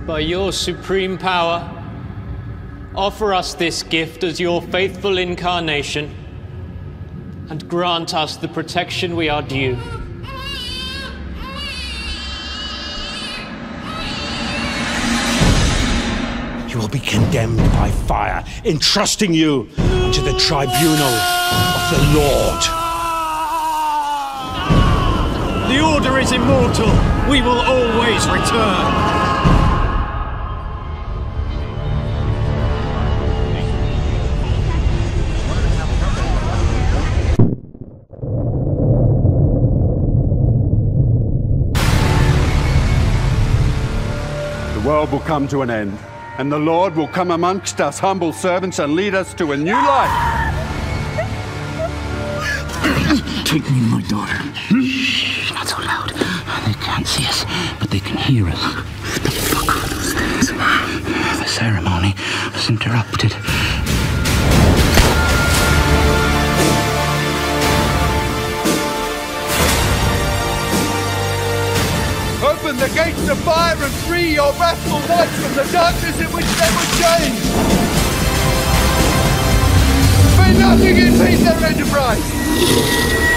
by your supreme power, offer us this gift as your faithful incarnation, and grant us the protection we are due. You will be condemned by fire, entrusting you unto the tribunal of the Lord. The Order is immortal. We will always return. The world will come to an end, and the Lord will come amongst us humble servants and lead us to a new life. Take me, my daughter. Shh, not so loud. They can't see us, but they can hear us. What the fuck are those things? The ceremony was interrupted. Open the gates of fire and free your wrathful knights from the darkness in which they were chained! May nothing impede their enterprise!